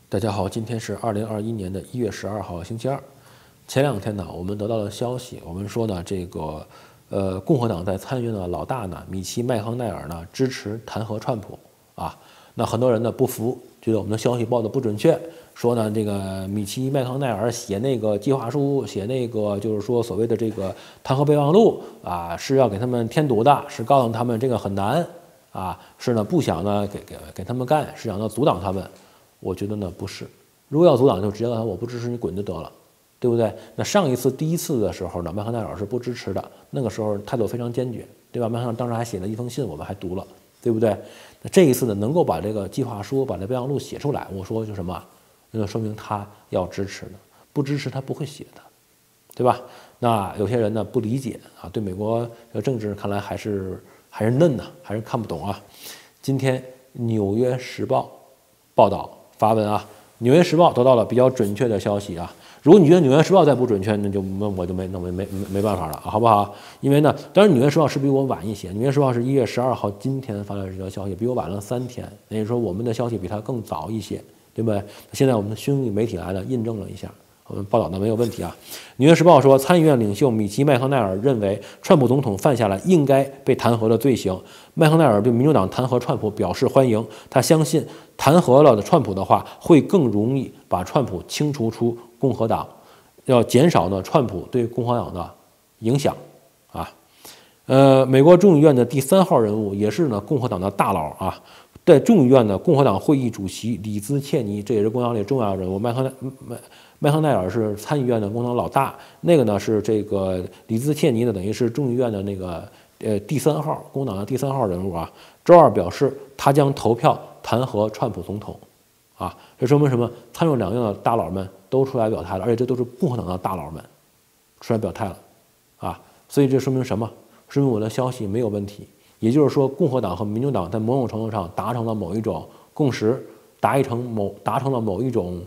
大家好，今天是2021年的1月12号，星期二。前两天呢，我们得到了消息，我们说呢，共和党在参议院的老大呢，米奇·麦康奈尔呢支持弹劾川普啊。那很多人呢不服，觉得我们的消息报的不准确，说呢这个米奇·麦康奈尔写那个计划书，写那个就是说所谓的这个弹劾备忘录啊，是要给他们添堵的，是告诉他们这个很难啊，是呢不想呢给他们干，是想呢阻挡他们。我觉得呢不是，如果要阻挡，就直接告诉他我不支持你滚就得了，对不对？那上一次第一次的时候呢，麦康奈尔是不支持的，那个时候态度非常坚决，对吧？麦康奈尔当时还写了一封信，我们还读了，对不对？那这一次呢，能够把这个计划书、把这备忘录写出来，我说就什么，那就说明他要支持的，不支持他不会写的，对吧？那有些人呢不理解啊，对美国的政治看来还是嫩呢，还是看不懂啊。今天《纽约时报》报道。发文啊，《纽约时报》得到了比较准确的消息啊。如果你觉得《纽约时报》再不准确，那我就没办法了，好不好？因为呢，当然《纽约时报》是比我晚一些，《纽约时报》是1月12号今天发的这条消息，比我晚了3天，也就是说我们的消息比它更早一些，对不对？现在我们的虚拟媒体来了，印证了一下。我们报道的没有问题啊。《纽约时报》说，参议院领袖米奇·麦康奈尔认为，川普总统犯下了应该被弹劾的罪行。麦康奈尔对民主党弹劾川普表示欢迎，他相信弹劾了川普的话，会更容易把川普清除出共和党，要减少呢川普对共和党的影响啊。美国众议院的第3号人物，也是呢共和党的大佬啊。在众议院的共和党会议主席里兹·切尼，这也是共和党里重要人物。麦康奈尔是参议院的共和党老大，那个呢是这个里兹·切尼呢，等于是众议院的那个第3号共和党的第3号人物啊。周二表示，他将投票弹劾川普总统，啊，这说明什么？参众两院的大佬们都出来表态了，而且这都是共和党的大佬们出来表态了，啊，所以这说明什么？说明我的消息没有问题。也就是说，共和党和民主党在某种程度上达成了某一种共识，达成了某一种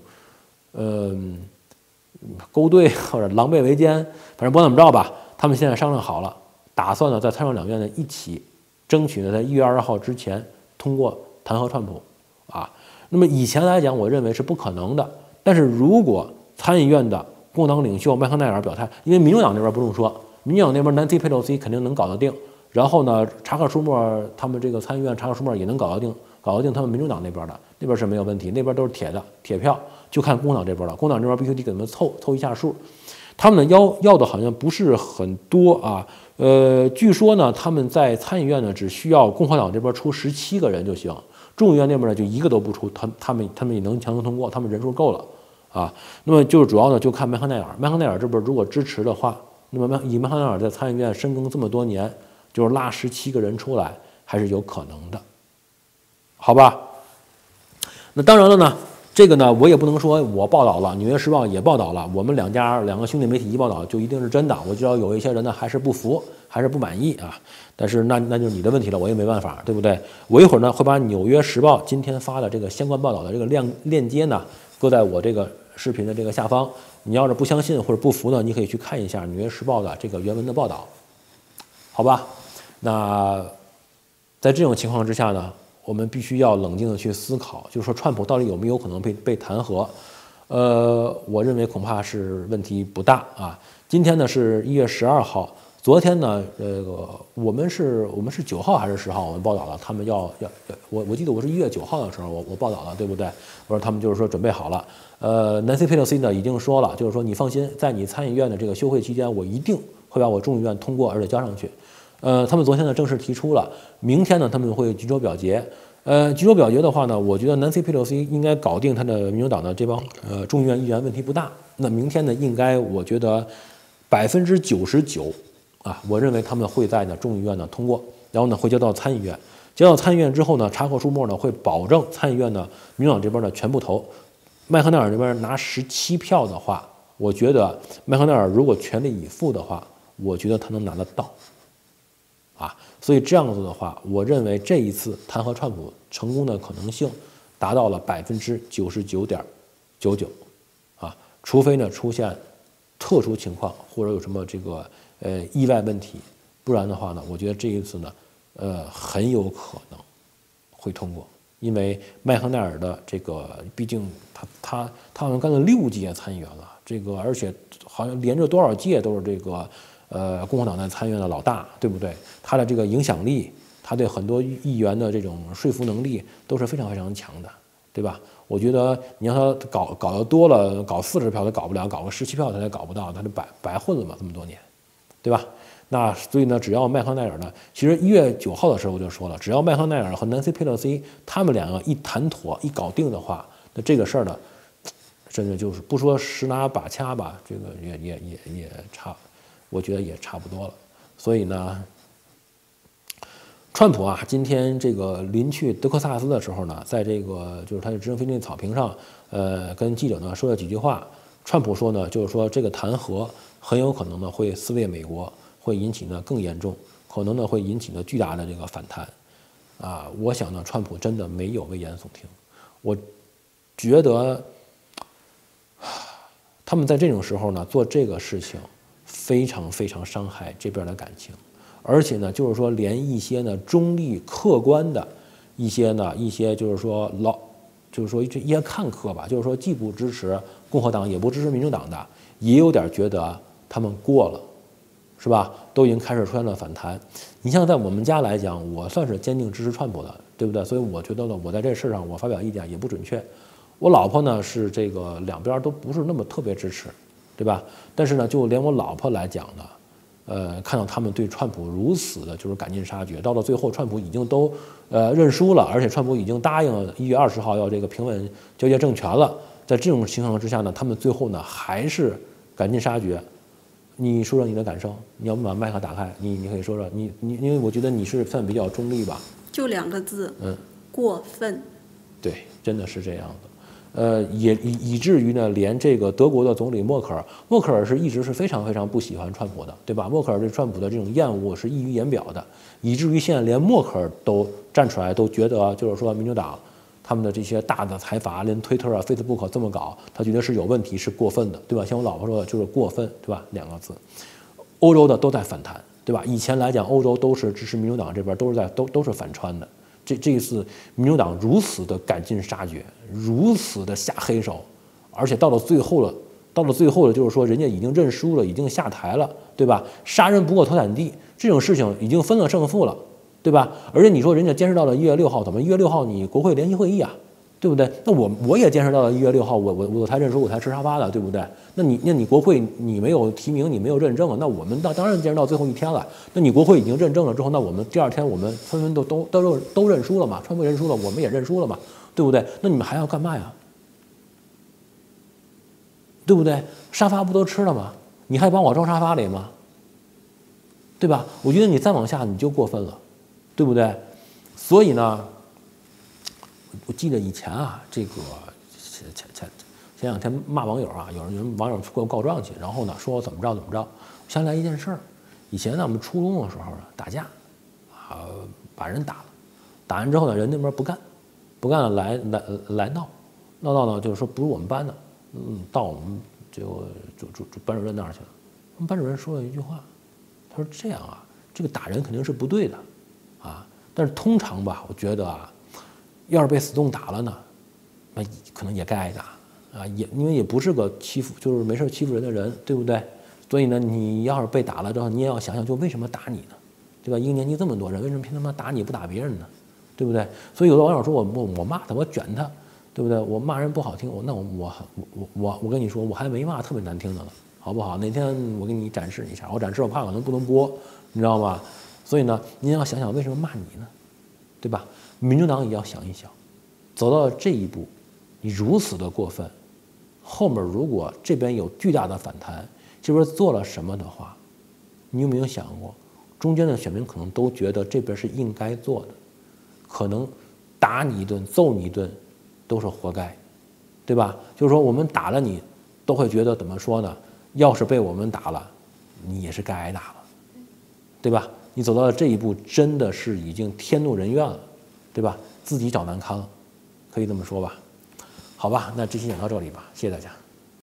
勾兑或者狼狈为奸，反正不管怎么着吧，他们现在商量好了，打算呢在参众两院呢一起争取呢在1月20号之前通过弹劾川普啊。那么以前来讲，我认为是不可能的，但是如果参议院的共和党领袖麦康奈尔表态，因为民主党那边不用说，民主党那边南希·佩洛西肯定能搞得定。然后呢，查克·舒默他们这个参议院查克·舒默也能搞得定他们民主党那边的，那边是没有问题，那边都是铁票，就看共和党这边了。共和党这边必须得给他们凑一下数，他们呢要的好像不是很多啊，据说呢他们在参议院呢只需要共和党这边出17个人就行，众议院那边呢就1个都不出，他们也能强行通过，他们人数够了啊。那么就是主要呢就看麦康奈尔这边如果支持的话，那么以麦康奈尔在参议院深耕这么多年。就是拉17个人出来还是有可能的，好吧？那当然了呢，这个呢我也不能说我报道了，《纽约时报》也报道了，我们两个兄弟媒体一报道就一定是真的。我知道有一些人呢还是不服，还是不满意啊，但是那就是你的问题了，我也没办法，对不对？我一会儿呢会把《纽约时报》今天发的这个相关报道的这个链接呢搁在我这个视频的这个下方，你要是不相信或者不服呢，你可以去看一下《纽约时报》的这个原文的报道，好吧？那在这种情况之下呢，我们必须要冷静的去思考，就是说川普到底有没有可能被弹劾？我认为恐怕是问题不大啊。今天呢是1月12号，昨天呢，我们是9号还是10号？我们报道了，他们我记得我是1月9号的时候我报道了，对不对？我说他们就是说准备好了。南希·佩洛西呢已经说了，就是说你放心，在你参议院的这个休会期间，我一定会把我众议院通过，而且交上去。他们昨天呢正式提出了，明天呢他们会举手表决。举手表决的话呢，我觉得南希·佩洛西应该搞定他的民主党的这帮众议院议员问题不大。那明天呢，应该我觉得99%啊，我认为他们会在呢众议院呢通过，然后呢会交到参议院。交到参议院之后呢，查克·舒默呢会保证参议院呢民主党这边呢全部投。麦康奈尔这边拿17票的话，我觉得麦康奈尔如果全力以赴的话，我觉得他能拿得到。啊，所以这样子的话，我认为这一次弹劾川普成功的可能性达到了99.99%，啊，除非呢出现特殊情况或者有什么这个意外问题，不然的话呢，我觉得这一次呢，很有可能会通过。 因为麦康奈尔的这个，毕竟他好像干了6届参议员了，这个而且好像连着多少届都是这个共和党在参议院的老大，对不对？他的这个影响力，他对很多议员的这种说服能力都是非常非常强的，对吧？我觉得你让他搞得多了，搞40票他搞不了，搞个17票他也搞不到，他就白混了嘛，这么多年，对吧？那所以呢，只要麦康奈尔呢，其实1月9号的时候我就说了，只要麦康奈尔和南希佩洛西他们2个一谈妥一搞定的话，那这个事儿呢，真的就是不说十拿把掐吧，这个也差，我觉得也差不多了。所以呢，川普啊，今天这个临去德克萨斯的时候呢，在这个就是他的直升飞机草坪上，跟记者呢说了几句话。川普说呢，就是说这个弹劾很有可能呢会撕裂美国。会引起呢更严重，可能呢会引起呢巨大的这个反弹，啊，我想呢，川普真的没有危言耸听，我觉得他们在这种时候呢做这个事情，非常非常伤害这边的感情，而且呢，就是说连一些呢中立客观的一些就是说一些看客吧，就是说既不支持共和党也不支持民主党的，也有点觉得他们过了。是吧？都已经开始出现了反弹。你像在我们家来讲，我算是坚定支持川普的，对不对？所以我觉得呢，我在这事上我发表意见也不准确。我老婆呢是这个两边都不是那么特别支持，对吧？但是呢，就连我老婆来讲呢，看到他们对川普如此的就是赶尽杀绝，到了最后，川普已经都认输了，而且川普已经答应1月20号要这个平稳交接政权了。在这种情况之下呢，他们最后呢还是赶尽杀绝。你说说你的感受，你要不把麦克打开，你可以说说你，因为我觉得你是算比较中立吧， 就2个字，过分。 对，真的是这样的，也以至于呢，连这个德国的总理默克尔是一直是非常非常不喜欢川普的，对吧？默克尔对川普的这种厌恶是溢于言表的，以至于现在连默克尔都站出来，都觉得就是说民主党他们的这些大的财阀，连推特啊、Facebook 这么搞，他觉得是有问题，是过分的，对吧？像我老婆说的，就是过分，对吧？2个字。欧洲的都在反弹，对吧？以前来讲，欧洲都是支持民主党这边，都是反川的。这一次，民主党如此的赶尽杀绝，如此的下黑手，而且到了最后了，就是说人家已经认输了，已经下台了，对吧？杀人不过头惨地，这种事情已经分了胜负了。对吧？而且你说人家坚持到了1月6号，怎么1月6号你国会联席会议啊，对不对？那我也坚持到了1月6号，我才认输，我才吃沙发的，对不对？那你国会你没有提名，你没有认证啊，那我们当然坚持到最后一天了。那你国会已经认证了之后，那我们第2天我们纷纷都认输了嘛，川普认输了，我们也认输了嘛，对不对？那你们还要干嘛呀？对不对？沙发不都吃了吗？你还帮我装沙发里吗？对吧？我觉得你再往下你就过分了。对不对？所以呢，我记得以前啊，这个前2天骂网友啊，有人网友过来告状去，然后呢说我怎么着，想起来一件事儿，以前呢我们初中的时候打架，把人打了，打完之后呢人那边不干了来闹呢，就是说不是我们班的，到我们就班主任那儿去了。我们班主任说了一句话，他说这样啊，这个打人肯定是不对的。但是通常吧，我觉得啊，要是被死动打了呢，那可能也该挨打啊，因为也不是个就是没事欺负人的人，对不对？所以呢，你要是被打了之后，你也要想想，就为什么打你呢？对吧？一个年级这么多人，为什么凭他妈打你不打别人呢？对不对？所以有的网友说我骂他，我卷他，对不对？我骂人不好听，那我跟你说，我还没骂特别难听的呢，好不好？哪天我给你展示一下，我展示我怕可能不能播，你知道吗？所以呢，您要想想为什么骂你呢，对吧？民主党也要想一想，走到这一步，你如此的过分，后面如果这边有巨大的反弹，这边做了什么的话，你有没有想过，中间的选民可能都觉得这边是应该做的，可能打你一顿、揍你一顿都是活该，对吧？就是说我们打了你，都会觉得怎么说呢？要是被我们打了，你也是该挨打了，对吧？你走到了这一步，真的是已经天怒人怨了，对吧？自己找难堪了，可以这么说吧？好吧，那这期讲到这里吧，谢谢大家。